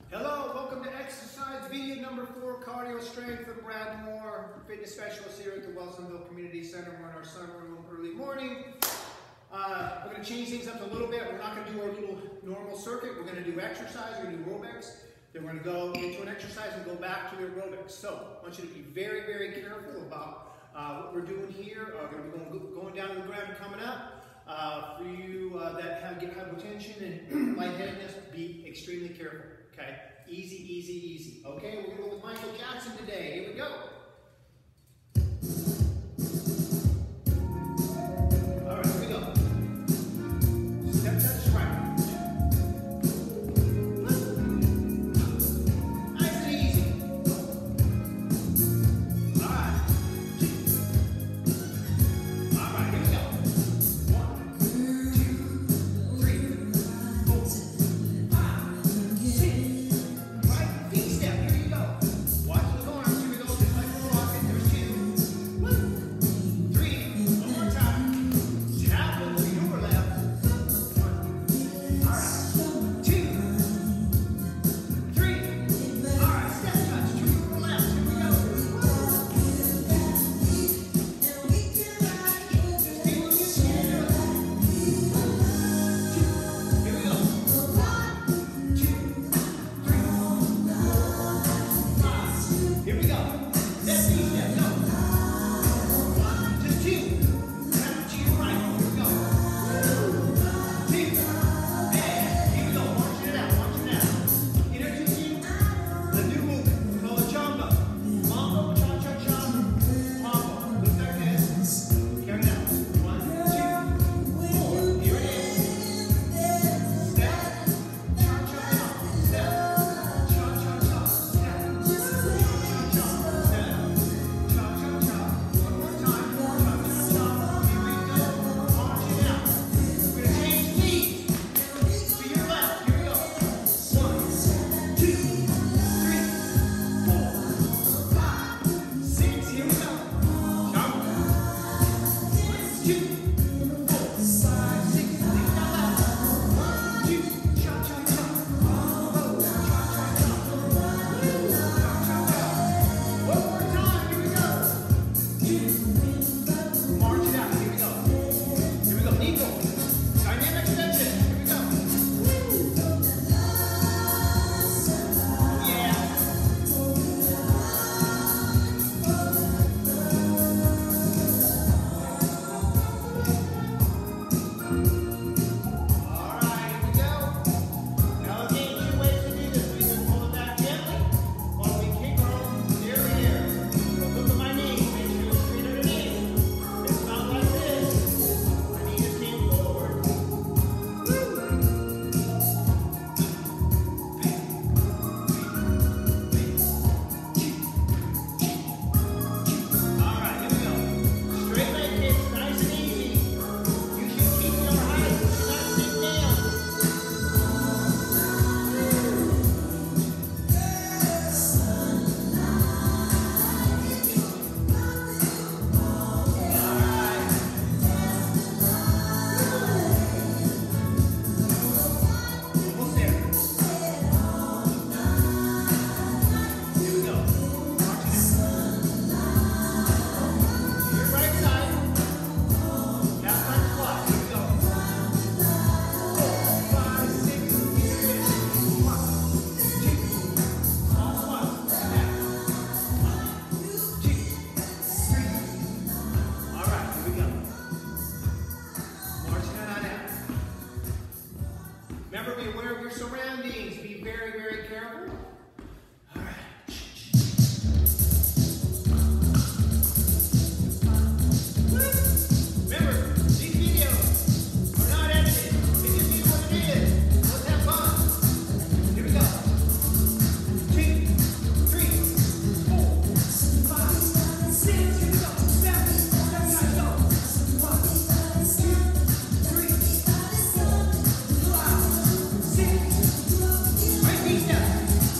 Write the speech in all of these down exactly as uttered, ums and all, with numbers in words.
Hello, welcome to exercise video number four, cardio strength with Brad Moore, fitness specialist here at the Welsonville Community Center. We're in our summer room early morning. Uh, we're going to change things up a little bit. We're not going to do our little normal circuit. We're going to do exercise, we're going to do aerobics. Then we're going to go into an exercise and go back to the aerobics. So I want you to be very, very careful about uh, what we're doing here. Uh, we're going to be going, going down to the ground and coming up. Uh, for you uh, that have get hypotension and lightheadedness, be extremely careful. Okay, easy, easy, easy. Okay, we're going to go with Michael Jackson today. Here we go. All right, here we go. Step, touch, right. Nice and easy. All right. All right, here we go. One, two, three, four, five, six. Right feet step. Here you go. Watch those arms. Here we go. Just like we're walking. There's two. One, three. One more time. Tap over your left. One. All right. Two. Three. All right. Step touch. To your left. Here we go. Just be with you. Here we go. One, two, three, five. Here we go. Let's see that. Go. One, just two. Tap to your right. Here we go. Two. And here we go. Marching it out. Marching it out. Introducing the new movement called the jumbo. Mambo, cha cha cha. Mambo. Looks like this. Carry it out. One, two, four. Here it is. Step. Cha cha cha. Step. Cha cha cha. Step. Cha cha cha. Step. Cha cha cha. One more time. Cha cha cha. Here we go. March it out. We're gonna change knees. To your left. Here we go. One, two, three, four, five, six. Here we go. Jump. One, two, four, five, six. Lean down left. One, two, cha cha cha. Oh, cha cha cha. Cha cha cha. One more time. Here we go. Two. March it out. Here we go. Here we go. Knee go. Dynamic extension. Here we go. Oh, yeah. All right, here we go. Now again, two ways to do this. We can pull it back gently, or we kick our own near the air. Look at my knee. Make sure it's straight underneath. It's not like this. My knee just came forward. All right, here we go. Straight leg kicks, nice and easy. You should keep your height. You should not sink down. All right. Almost there. Here we go. March it out. To your right side. Calf back squat. Here we go. Four, five, six. Here it is. One, two. Small squats. Back. One, two, three. All right, here we go. Marching it on out. Remember, be aware of your surroundings. Be very, very careful. All right. Remember, these videos are not edited. It just is what it is. Let's have fun. Here we go. Two, three, four, five, six. Here we go. Seven. Seven guys go. One, two, three, four, five, six. Right knee step.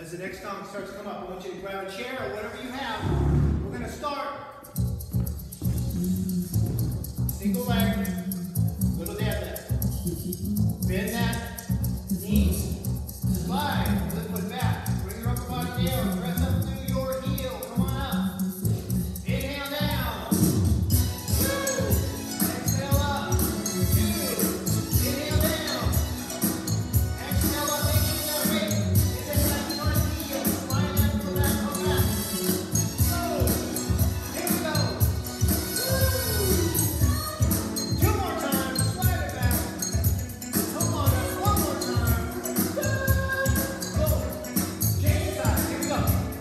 As the next song starts to come up, I want you to grab a chair or whatever you have. We're going to start. Single leg, little deadlift. Bend that knee, slide, lift foot back. Bring your upper body down, press up through your heel. Come on up. Inhale down. Two. Exhale up. Two. Inhale down. Exhale up. Make sure you're ready. Get that front heel. Slide that foot back. Come back. Two. Here we go. Two. Two more times. Slide it back. Come on up. One more time. Go. Change side. Here we go.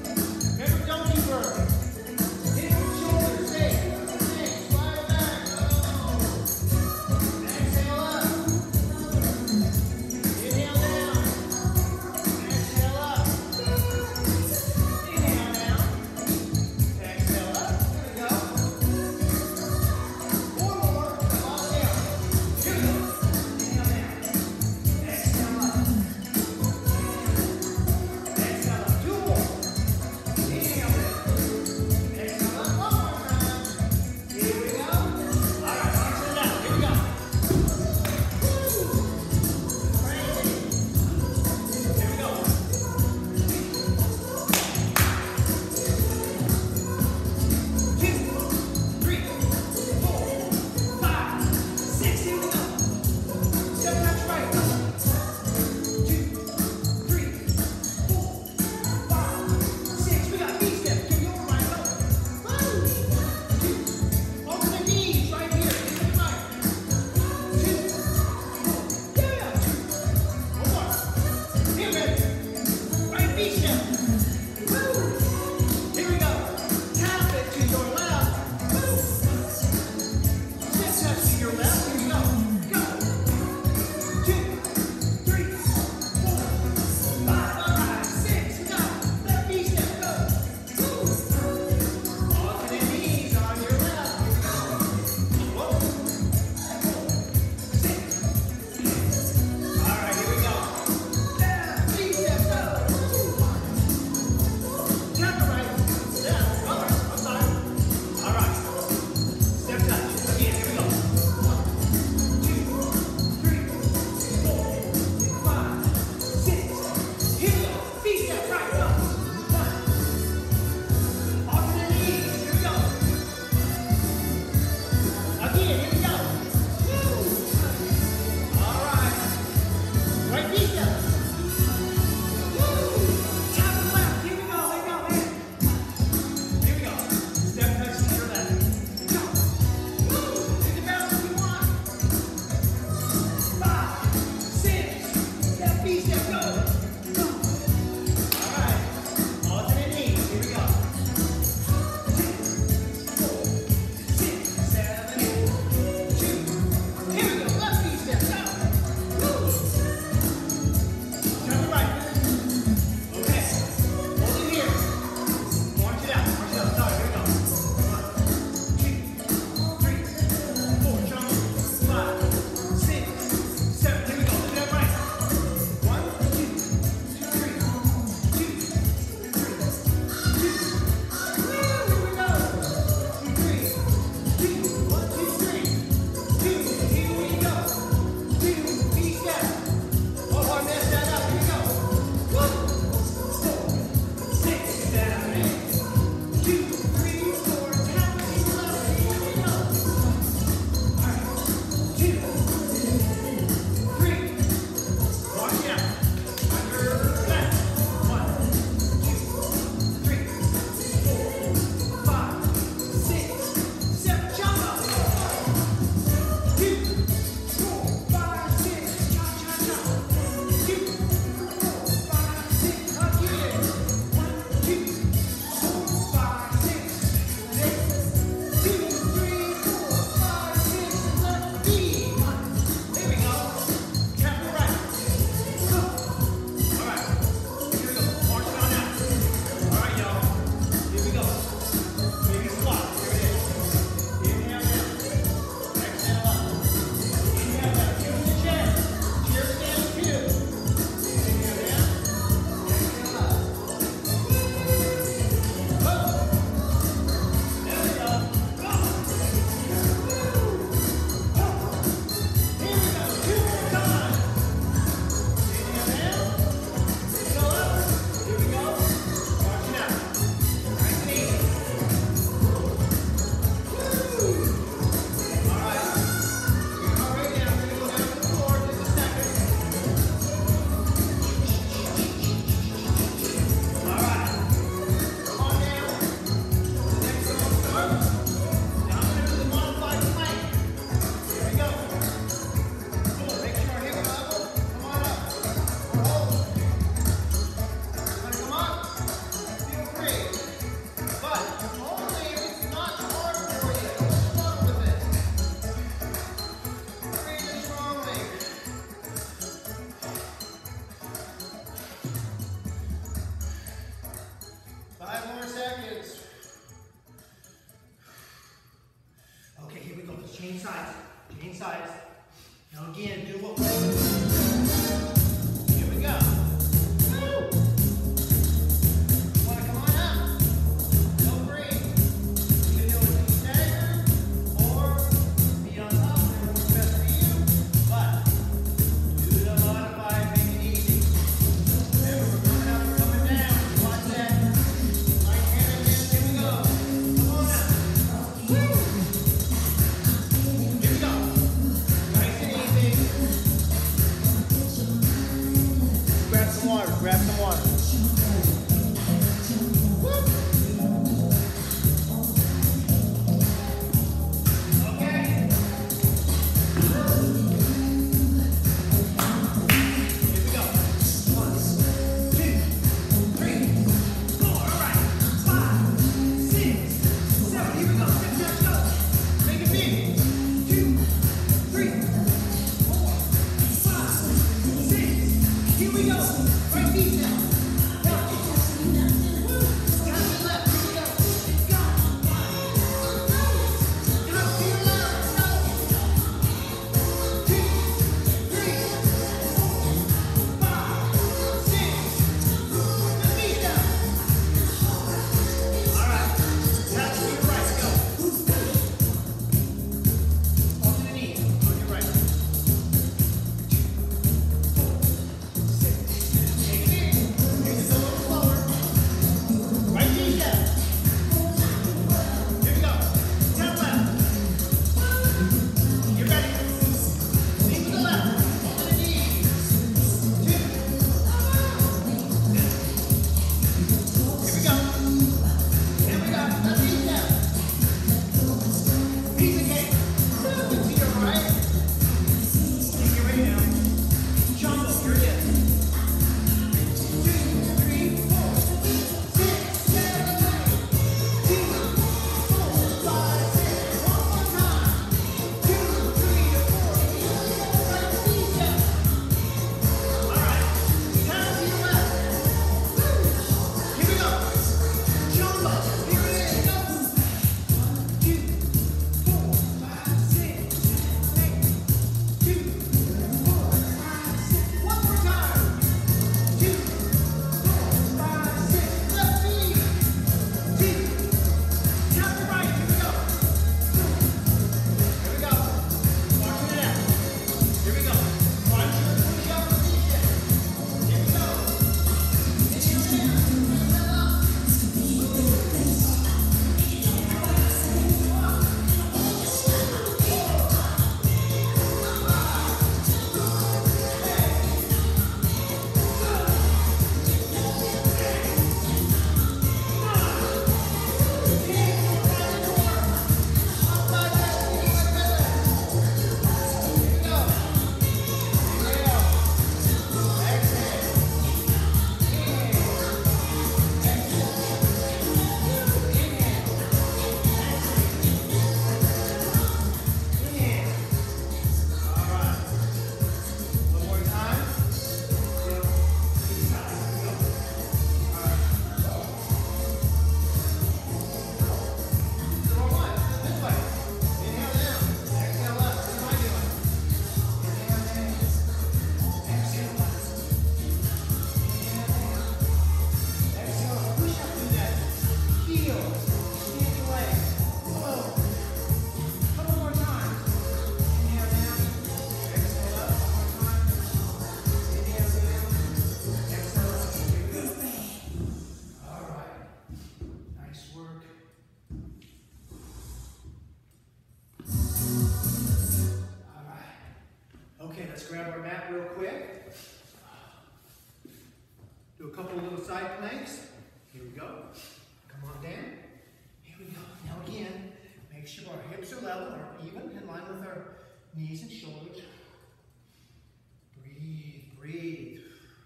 a couple of little side planks. Here we go. Come on down. Here we go. Now again, make sure our hips are level or even in line with our knees and shoulders. Breathe, breathe.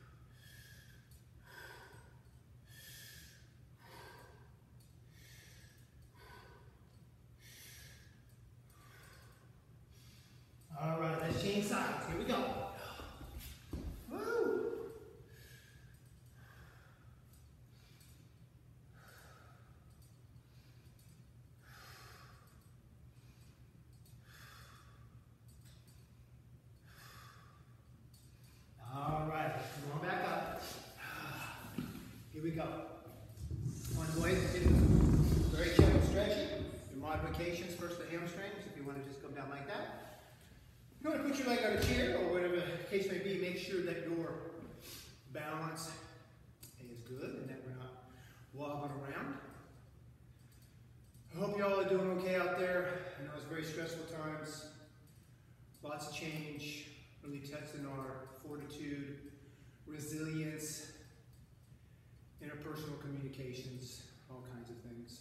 All right, let's change sides. Here we go. Woo! All right, come on back up. Here we go. One way to do very gentle stretching. Your modifications, first the hamstrings, if you want to just come down like that. You want to put your leg on a chair or whatever the case may be, make sure that your balance is good and that we're not wobbling around. I hope y'all are doing okay out there. I know it's very stressful times. Lots of change, really testing our fortitude, resilience, interpersonal communications, all kinds of things.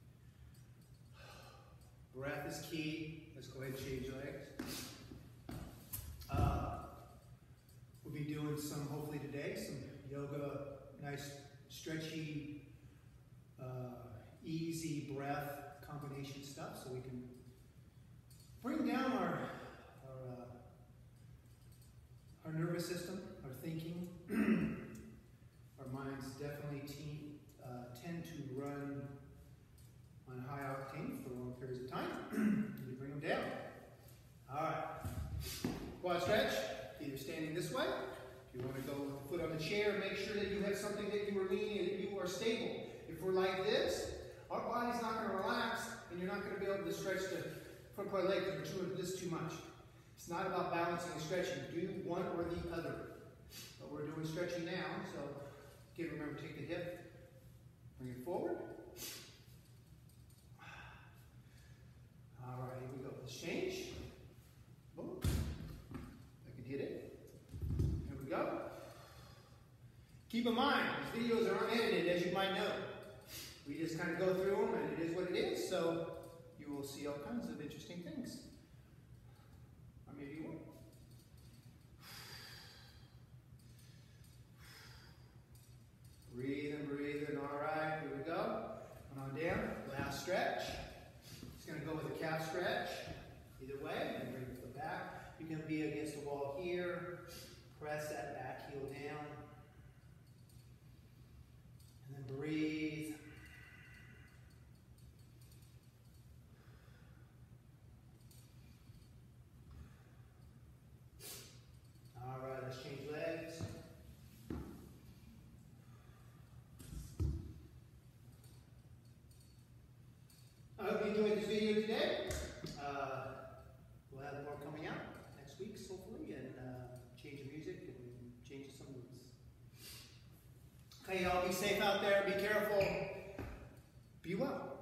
Breath is key. Let's go ahead and change legs. Uh, we'll be doing some, hopefully today, some yoga, nice stretchy, uh, easy breath combination stuff so we can bring down our, our, uh, our nervous system, our thinking. Our minds definitely te uh, tend to run on high octane for long periods of time. We bring them down. All right. Quad stretch, either standing this way. If you want to go with the foot on the chair, make sure that you have something that you are leaning and that you are stable. If we're like this, our body's not going to relax and you're not going to be able to stretch the front part leg because we're doing this too much. It's not about balancing and stretching. Do one or the other. But we're doing stretching now, so again, remember, take the hip, bring it forward. All right, here we go. Let's change. Boom. I can hit it. Here we go. Keep in mind, these videos are unedited, as you might know. We just kind of go through them, and it is what it is, so you will see all kinds of interesting things. Or maybe you won't. Breathing, breathing. All right, here we go. Come on down. Last stretch. Just going to go with a calf stretch. Either way, and bring it to the back. You can be against the wall here. Press that back heel down. And then breathe. All right, let's change legs. I hope you enjoyed this video today. Uh, we'll have more coming out next week, hopefully, and uh, change the music and change some moves. Okay, y'all be safe out there. Be careful. Be well.